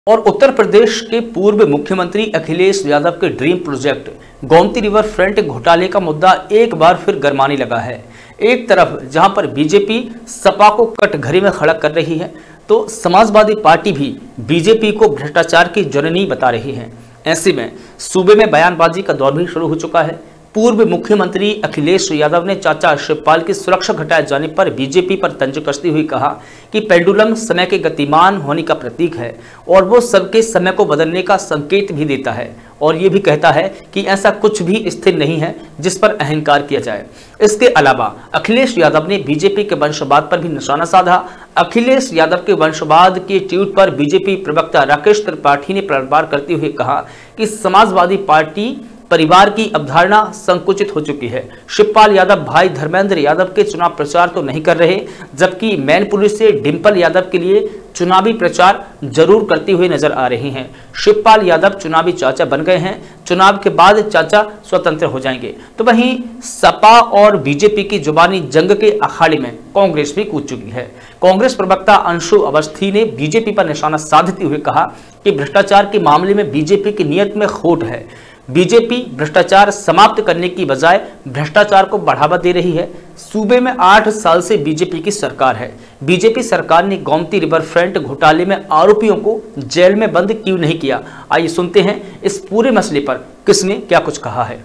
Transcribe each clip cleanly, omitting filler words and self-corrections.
और उत्तर प्रदेश के पूर्व मुख्यमंत्री अखिलेश यादव के dream project Gomti river front घोटाले का मुद्दा एक बार फिर गरमाने लगा है। एक तरफ जहां पर बीजेपी सपा को कटघरे में खड़ा कर रही है, तो समाजवादी पार्टी भी बीजेपी को भ्रष्टाचार की जननी बता रही है। ऐसे में सूबे में बयानबाजी का दौर भी शुरू हो चुका है। पूर्व मुख्यमंत्री अखिलेश यादव ने चाचा शिवपाल की सुरक्षा घटाए जाने पर बीजेपी पर तंज कसती हुई कहा कि पेंडुलम समय के गतिमान होने का प्रतीक है और वो सबके समय को बदलने का संकेत भी देता है, और ये भी कहता है कि ऐसा कुछ भी स्थिर नहीं है जिस पर अहंकार किया जाए। इसके अलावा अखिलेश यादव ने बीजेपी के वंशवाद पर भी निशाना साधा। अखिलेश यादव के वंशवाद के ट्वीट पर बीजेपी प्रवक्ता राकेश त्रिपाठी ने पलटवार करते हुए कहा कि समाजवादी पार्टी परिवार की अवधारणा संकुचित हो चुकी है। शिवपाल यादव भाई धर्मेंद्र यादव के चुनाव प्रचार तो नहीं कर रहे, जबकि मैनपुरी से डिंपल यादव के लिए चुनावी प्रचार जरूर करती हुई नजर आ रही हैं। शिवपाल यादव चुनावी चाचा बन गए हैं, चुनाव के बाद चाचा स्वतंत्र हो जाएंगे। तो वहीं सपा और बीजेपी की जुबानी जंग के अखाड़े में कांग्रेस भी कूद चुकी है। कांग्रेस प्रवक्ता अंशु अवस्थी ने बीजेपी पर निशाना साधते हुए कहा कि भ्रष्टाचार के मामले में बीजेपी की नीयत में खोट है। बीजेपी भ्रष्टाचार समाप्त करने की बजाय भ्रष्टाचार को बढ़ावा दे रही है। सूबे में 8 साल से बीजेपी की सरकार है। बीजेपी सरकार ने गोमती रिवर फ्रंट घोटाले में आरोपियों को जेल में बंद क्यों नहीं किया? आइए सुनते हैं इस पूरे मसले पर किसने क्या कुछ कहा है।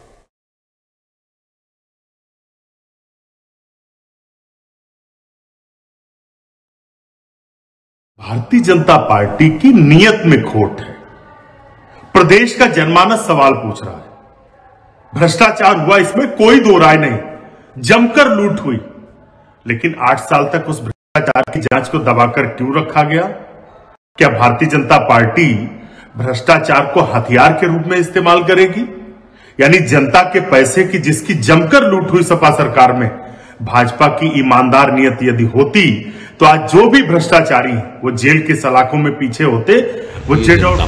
भारतीय जनता पार्टी की नीयत में खोट है। प्रदेश का जनमानस सवाल पूछ रहा है। भ्रष्टाचार हुआ, इसमें कोई दो राय नहीं। जमकर लूट हुई, लेकिन 8 साल तक उस भ्रष्टाचार की जांच को दबाकर क्यों रखा गया? क्या भारतीय जनता पार्टी भ्रष्टाचार को हथियार के रूप में इस्तेमाल करेगी? यानी जनता के पैसे की जिसकी जमकर लूट हुई सपा सरकार में भाजपा की ईमानदार नियत यदि होती तो आज जो भी भ्रष्टाचारी वो जेल के सलाखों में पीछे होते। वो जेल और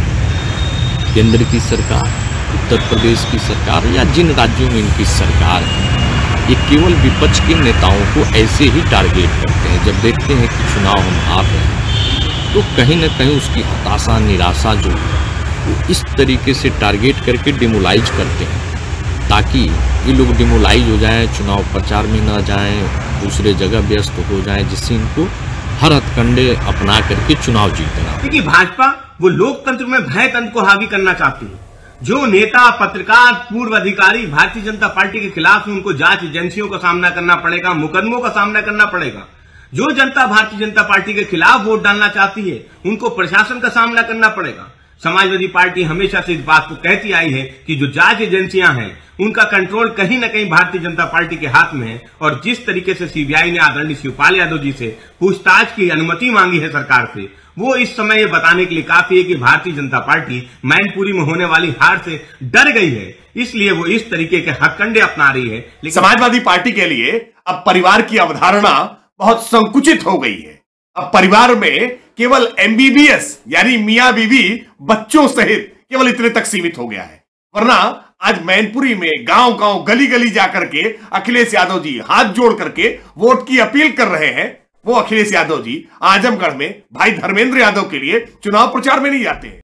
केंद्र की सरकार, उत्तर प्रदेश की सरकार या जिन राज्यों में इनकी सरकार है, ये केवल विपक्ष के नेताओं को ऐसे ही टारगेट करते हैं। जब देखते हैं कि चुनाव हम हार रहे हैं तो कहीं ना कहीं उसकी हताशा, निराशा जो है वो इस तरीके से टारगेट करके डिमोलाइज करते हैं, ताकि ये लोग डिमोलाइज हो जाएं, चुनाव प्रचार में न जाएं, दूसरे जगह व्यस्त हो जाएं, जिससे इनको हर हथकंडे अपना करके चुनाव जीतना। क्योंकि भाजपा वो लोकतंत्र में भय तंत्र को हावी करना चाहती है। जो नेता, पत्रकार, पूर्व अधिकारी भारतीय जनता पार्टी के खिलाफ है, उनको जांच एजेंसियों का सामना करना पड़ेगा, मुकदमों का सामना करना पड़ेगा। जो जनता भारतीय जनता पार्टी के खिलाफ वोट डालना चाहती है, उनको प्रशासन का सामना करना पड़ेगा। समाजवादी पार्टी हमेशा से इस बात को कहती आई है कि जो जांच एजेंसियां हैं उनका कंट्रोल कहीं न कहीं भारतीय जनता पार्टी के हाथ में है। और जिस तरीके से सीबीआई ने आदरणीय शिवपाल यादव जी से पूछताछ की अनुमति मांगी है सरकार से, वो इस समय ये बताने के लिए काफी है कि भारतीय जनता पार्टी मैनपुरी में होने वाली हार से डर गई है, इसलिए वो इस तरीके के हथकंडे अपना रही है। लेकिन समाजवादी पार्टी के लिए अब परिवार की अवधारणा बहुत संकुचित हो गई है। अब परिवार में केवल एमबीबीएस यानी मियां बीवी बच्चों सहित केवल इतने तक सीमित हो गया है। वरना आज मैनपुरी में गांव गांव, गली गली जाकर के अखिलेश यादव जी हाथ जोड़ करके वोट की अपील कर रहे हैं। वो अखिलेश यादव जी आजमगढ़ में भाई धर्मेंद्र यादव के लिए चुनाव प्रचार में नहीं जाते हैं।